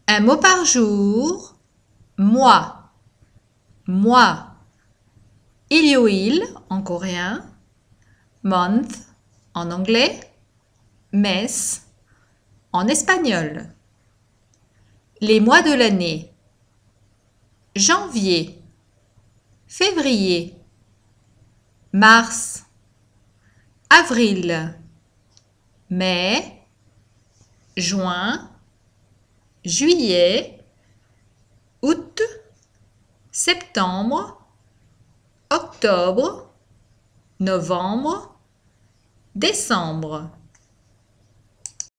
Un mot par jour. Mois. Mois. Ilyoil en coréen. Month en anglais. Mes en espagnol. Les mois de l'année. Janvier, février, mars, avril, mai, juin, juillet, août, septembre, octobre, novembre, décembre.